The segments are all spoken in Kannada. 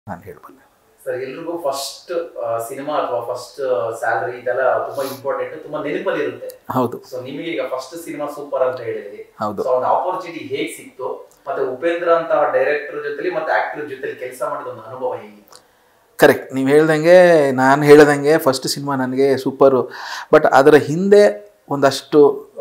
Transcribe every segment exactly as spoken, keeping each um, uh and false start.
ನಾನು ಹೇಳಬಲ್ಲೆ. ಸರ್, ಎಲ್ರಿಗೂ ಫಸ್ಟ್ ಸಿನಿಮಾ ಅಥವಾ ಫಸ್ಟ್ ಸ್ಯಾಲರಿ ಇದೆಲ್ಲ ತುಂಬಾ ಇಂಪಾರ್ಟೆಂಟ್, ತುಂಬಾ ನೆನಪಲ್ಲಿ ಇರುತ್ತೆ. ಹೌದು. ಸೊ ನಿಮಗೆ ಈಗ ಫಸ್ಟ್ ಸಿನಿಮಾ ಸೂಪರ್ ಅಂತ ಹೇಳಿದ್ರಿ. ಹೌದು. ಸೊ ಒಂದು ಆಪರ್ಚುನಿಟಿ ಹೇಗೆ ಸಿಕ್ತು, ಮತ್ತೆ ಉಪೇಂದ್ರ ಅಂತ ಡೈರೆಕ್ಟರ್ ಜೊತೆಲಿ ಮತ್ತೆ ಆಕ್ಟರ್ ಜೊತೆಲಿ ಕೆಲಸ ಮಾಡಿದ ಒಂದು ಅನುಭವ ಹೇಗಿತ್ತು? ಕರೆಕ್ಟ್, ನೀವು ಹೇಳ್ದಂಗೆ ನಾನು ಹೇಳ್ದಂಗೆ ಫಸ್ಟ್ ಸಿನಿಮಾ ನನಗೆ ಸೂಪರು. ಬಟ್ ಅದರ ಹಿಂದೆ ಒಂದಷ್ಟು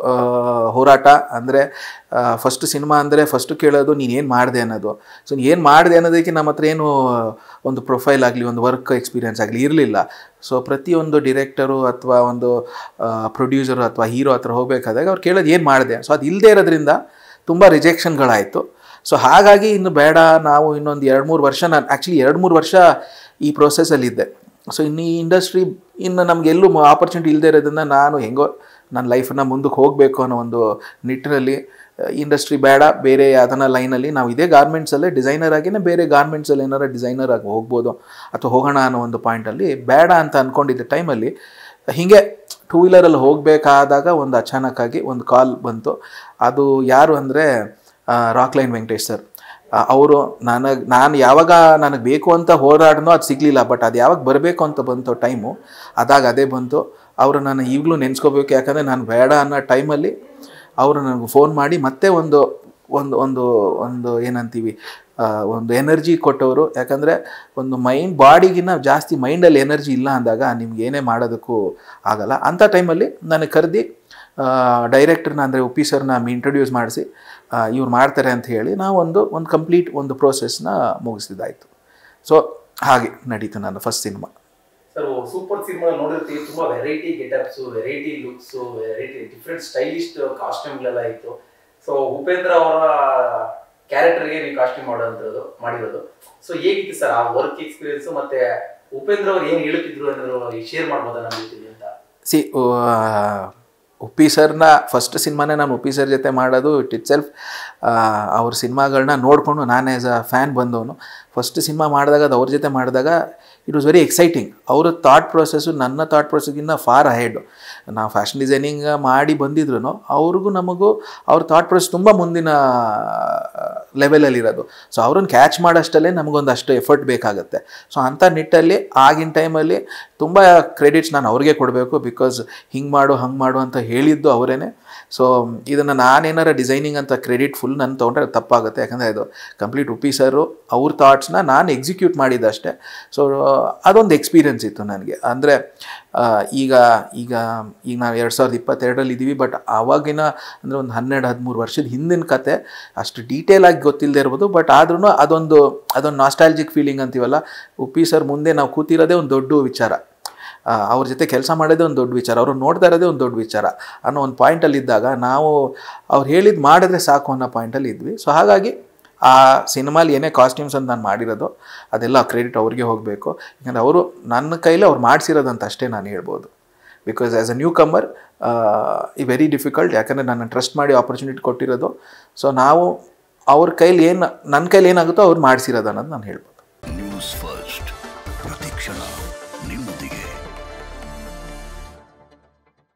ಹೋರಾಟ. ಅಂದರೆ ಫಸ್ಟ್ ಸಿನಿಮಾ ಅಂದರೆ ಫಸ್ಟು ಕೇಳೋದು ನೀನೇನು ಮಾಡಿದೆ ಅನ್ನೋದು. ಸೊ ಏನು ಮಾಡಿದೆ ಅನ್ನೋದಕ್ಕೆ ನಮ್ಮ ಹತ್ರ ಏನು ಒಂದು ಪ್ರೊಫೈಲ್ ಆಗಲಿ, ಒಂದು ವರ್ಕ್ ಎಕ್ಸ್ಪೀರಿಯೆನ್ಸ್ ಆಗಲಿ ಇರಲಿಲ್ಲ. ಸೊ ಪ್ರತಿಯೊಂದು ಡಿರೆಕ್ಟರು ಅಥವಾ ಒಂದು ಪ್ರೊಡ್ಯೂಸರು ಅಥವಾ ಹೀರೋ ಹತ್ರ ಹೋಗಬೇಕಾದಾಗ ಅವ್ರು ಕೇಳೋದು ಏನು ಮಾಡಿದೆ. ಸೊ ಅದು ಇಲ್ಲದೆ ಇರೋದ್ರಿಂದ ತುಂಬ ರಿಜೆಕ್ಷನ್ಗಳಾಯಿತು. ಸೊ ಹಾಗಾಗಿ ಇನ್ನು ಬೇಡ, ನಾವು ಇನ್ನೊಂದು ಎರಡು ಮೂರು ವರ್ಷ, ನಾನು ಆ್ಯಕ್ಚುಲಿ ಎರಡು ಮೂರು ವರ್ಷ ಈ ಪ್ರೊಸೆಸಲ್ಲಿದ್ದೆ. ಸೊ ಇನ್ನು ಈ ಇಂಡಸ್ಟ್ರಿ ಇನ್ನು ನಮಗೆಲ್ಲೂ ಆಪರ್ಚುನಿಟಿ ಇಲ್ಲದೆ ಇರೋದನ್ನು ನಾನು ಹೆಂಗೋ ನನ್ನ ಲೈಫನ್ನು ಮುಂದಕ್ಕೆ ಹೋಗಬೇಕು ಅನ್ನೋ ಒಂದು ನಿಟ್ಟಿನಲ್ಲಿ ಇಂಡಸ್ಟ್ರಿ ಬೇಡ, ಬೇರೆ ಅದನ್ನ ಲೈನಲ್ಲಿ ನಾವು ಇದೇ ಗಾರ್ಮೆಂಟ್ಸಲ್ಲೇ ಡಿಸೈನರ್ ಆಗಿನೇ ಬೇರೆ ಗಾರ್ಮೆಂಟ್ಸಲ್ಲಿ ಏನಾರು ಡಿಸೈನರ್ ಆಗಿ ಹೋಗ್ಬೋದು ಅಥವಾ ಹೋಗೋಣ ಅನ್ನೋ ಒಂದು ಪಾಯಿಂಟಲ್ಲಿ ಬೇಡ ಅಂತ ಅಂದ್ಕೊಂಡಿದ್ದ ಟೈಮಲ್ಲಿ ಹೀಗೆ ಟೂ ವೀಲರಲ್ಲಿ ಹೋಗಬೇಕಾದಾಗ ಒಂದು ಅಚಾನಕ್ಕಾಗಿ ಒಂದು ಕಾಲ್ ಬಂತು. ಅದು ಯಾರು ಅಂದರೆ ರಾಕ್ಲೈನ್ ವೆಂಕಟೇಶ್ ಸರ್. ಅವರು ನನಗೆ ನಾನು ಯಾವಾಗ ನನಗೆ ಬೇಕು ಅಂತ ಹೋರಾಡಿನೋ ಅದು ಸಿಗಲಿಲ್ಲ. ಬಟ್ ಅದು ಯಾವಾಗ ಬರಬೇಕು ಅಂತ ಬಂತು ಟೈಮು, ಅದಾಗ ಅದೇ ಬಂತು. ಅವರು ನಾನು ಈಗಲೂ ನೆನೆಸ್ಕೋಬೇಕು. ಯಾಕಂದರೆ ನಾನು ಬೇಡ ಅನ್ನೋ ಟೈಮಲ್ಲಿ ಅವರು ನನಗೆ ಫೋನ್ ಮಾಡಿ ಮತ್ತೆ ಒಂದು ಒಂದು ಒಂದು ಒಂದು ಏನಂತೀವಿ ಒಂದು ಎನರ್ಜಿ ಕೊಟ್ಟವರು. ಯಾಕಂದರೆ ಒಂದು ಮೈಂಡ್ ಬಾಡಿಗಿನ್ನ ಜಾಸ್ತಿ ಮೈಂಡಲ್ಲಿ ಎನರ್ಜಿ ಇಲ್ಲ ಅಂದಾಗ ನಿಮ್ಗೆ ಏನೇ ಮಾಡೋದಕ್ಕೂ ಆಗಲ್ಲ. ಅಂಥ ಟೈಮಲ್ಲಿ ನನಗೆ ಕರೆದು ಡೈರೆಕ್ಟರ್ನ ಅಂದರೆ ಉಪ್ಪಿ ಸರ್ನ ಇಂಟ್ರೊಡ್ಯೂಸ್ ಮಾಡಿಸಿ ಇವ್ರು ಮಾಡ್ತಾರೆ ಅಂತ ಹೇಳಿ ನಾವು ಒಂದು ಒಂದು ಕಂಪ್ಲೀಟ್ ಒಂದು ಪ್ರೋಸೆಸ್ನ ಮುಗಿಸಿದ್ದಾಯಿತು. ಸೊ ಹಾಗೆ ನಡೀತು ನನ್ನ first cinema. Sir, super cinema ನೋಡಿರ್ತೀವಿ, ತುಂಬಾ variety getups, variety looks, variety different stylish ಕಾಸ್ಟ್ಯೂಮ್ಗಳೆಲ್ಲ ಇತ್ತು. ಸೊ ಉಪೇಂದ್ರ ಅವರ ಕ್ಯಾರೆಕ್ಟರ್ಗೆ ನೀವು ಕಾಸ್ಟ್ಯೂಮ್ ಮಾಡೋದು ಮಾಡಿರೋದು. ಸೊ ಹೇಗಿತ್ತು ಸರ್ ಆ ವರ್ಕ್ ಎಕ್ಸ್ಪೀರಿಯನ್ಸ್, ಮತ್ತೆ ಉಪೇಂದ್ರ ಅವ್ರು ಏನು ಹೇಳುತ್ತಿದ್ರು ಅನ್ನೋದು ಶೇರ್ ಮಾಡ್ಬೋದಾ ನಮ್ಮ ಜೊತೆ ಅಂತ? ಸಿ ಉಪ್ಪಿ ಸರ್ನ ಫಸ್ಟ್ ಸಿನಿಮಾನೇ ನಾನು ಉಪ್ಪಿ ಸರ್ ಜೊತೆ ಮಾಡೋದು ಇಟ್ ಇಟ್ ಸೆಲ್ಫ್ ಅವ್ರ ಸಿನಿಮಾಗಳನ್ನ ನೋಡಿಕೊಂಡು ನಾನು ಆ್ಯಸ್ ಅ ಫ್ಯಾನ್ ಬಂದವನು. ಫಸ್ಟ್ ಸಿನಿಮಾ ಮಾಡಿದಾಗ ಅದು ಅವ್ರ ಜೊತೆ ಮಾಡಿದಾಗ ಇಟ್ ವಾಸ್ ವೆರಿ ಎಕ್ಸೈಟಿಂಗ್. ಅವರ ಥಾಟ್ ಪ್ರೊಸೆಸ್ಸು ನನ್ನ ಥಾಟ್ ಪ್ರೊಸೆಸ್ಗಿನ್ನ ಫಾರ್ ಅಹೆಡು. ನಾವು ಫ್ಯಾಷನ್ ಡಿಸೈನಿಂಗ್ ಮಾಡಿ ಬಂದಿದ್ರು ಅವ್ರಿಗೂ ನಮಗೂ ಅವ್ರ ಥಾಟ್ ಪ್ರೊಸೆಸ್ ತುಂಬ ಮುಂದಿನ ಲೆವೆಲಲ್ಲಿರೋದು. ಸೊ ಅವ್ರನ್ನ ಕ್ಯಾಚ್ ಮಾಡೋಷ್ಟಲ್ಲೇ ನಮಗೊಂದಷ್ಟು ಎಫರ್ಟ್ ಬೇಕಾಗುತ್ತೆ. ಸೊ ಅಂಥ ನಿಟ್ಟಲ್ಲಿ ಆಗಿನ ಟೈಮಲ್ಲಿ ತುಂಬ ಕ್ರೆಡಿಟ್ಸ್ ನಾನು ಅವ್ರಿಗೆ ಕೊಡಬೇಕು. ಬಿಕಾಸ್ ಹಿಂಗೆ ಮಾಡು ಹಂಗೆ ಮಾಡು ಅಂತ ಹೇಳಿದ್ದು ಅವರೇ. ಸೊ ಇದನ್ನು ನಾನೇನಾರ ಡಿಸೈನಿಂಗ್ ಅಂತ ಕ್ರೆಡಿಟ್ ಫುಲ್ ನಾನು ತೊಗೊಂಡ್ರೆ ತಪ್ಪಾಗುತ್ತೆ. ಯಾಕಂದರೆ ಅದು ಕಂಪ್ಲೀಟ್ ಉಪ್ಪಿ ಸರು ಅವ್ರ ಥಾಟ್ಸ್ನ ನಾನು ಎಕ್ಸಿಕ್ಯೂಟ್ ಮಾಡಿದ್ದಷ್ಟೇ. ಸೊ ಅದೊಂದು ಎಕ್ಸ್ಪೀರಿಯೆನ್ಸ್ ಇತ್ತು ನನಗೆ. ಅಂದರೆ ಈಗ ಈಗ ಈಗ ನಾವು ಎರಡು ಸಾವಿರದ ಇಪ್ಪತ್ತೆರಡರಲ್ಲಿ ಇದ್ದೀವಿ. ಬಟ್ ಆವಾಗಿನ ಅಂದರೆ ಒಂದು ಹನ್ನೆರಡು ಹದಿಮೂರು ವರ್ಷದ ಹಿಂದಿನ ಕತೆ ಅಷ್ಟು ಡೀಟೇಲಾಗಿ ಗೊತ್ತಿಲ್ಲದೆ ಇರ್ಬೋದು. ಬಟ್ ಆದ್ರೂ ಅದೊಂದು ಅದೊಂದು ನಾಸ್ಟಾಲ್ಜಿಕ್ ಫೀಲಿಂಗ್ ಅಂತೀವಲ್ಲ, ಉಪ್ಪಿ ಸರ್ ಮುಂದೆ ನಾವು ಕೂತಿರೋದೇ ಒಂದು ದೊಡ್ಡ ವಿಚಾರ, ಅವ್ರ ಜೊತೆ ಕೆಲಸ ಮಾಡೋದೇ ಒಂದು ದೊಡ್ಡ ವಿಚಾರ, ಅವ್ರು ನೋಡ್ತಾ ಇರೋದೇ ಒಂದು ದೊಡ್ಡ ವಿಚಾರ ಅನ್ನೋ ಒಂದು ಪಾಯಿಂಟಲ್ಲಿದ್ದಾಗ ನಾವು ಅವ್ರು ಹೇಳಿದ್ದು ಮಾಡಿದ್ರೆ ಸಾಕು ಅನ್ನೋ ಪಾಯಿಂಟಲ್ಲಿ ಇದ್ವಿ. ಸೊ ಹಾಗಾಗಿ ಆ ಸಿನಿಮಾಲಿ ಏನೇ ಕಾಸ್ಟ್ಯೂಮ್ಸ್ ಅಂತ ನಾನು ಮಾಡಿರೋದು ಅದೆಲ್ಲ ಕ್ರೆಡಿಟ್ ಅವ್ರಿಗೆ ಹೋಗಬೇಕು. ಯಾಕಂದರೆ ಅವರು ನನ್ನ ಕೈಲಿ ಅವ್ರು ಮಾಡಿಸಿರೋದಂತ ಅಷ್ಟೇ ನಾನು ಹೇಳ್ಬೋದು. Because as a newcomer ಈ ವೆರಿ ಡಿಫಿಕಲ್ಟ್. ಯಾಕಂದರೆ ನನ್ನ ಟ್ರಸ್ಟ್ ಮಾಡಿ ಆಪರ್ಚುನಿಟಿ ಕೊಟ್ಟಿರೋದು. ಸೊ ನಾವು ಅವ್ರ ಕೈಲಿ ಏನು ನನ್ನ ಕೈಲಿ ಏನಾಗುತ್ತೋ ಅವ್ರು ಮಾಡಿಸಿರೋದು ಅನ್ನೋದು ನಾನು ಹೇಳ್ಬೋದು. ನ್ಯೂಸ್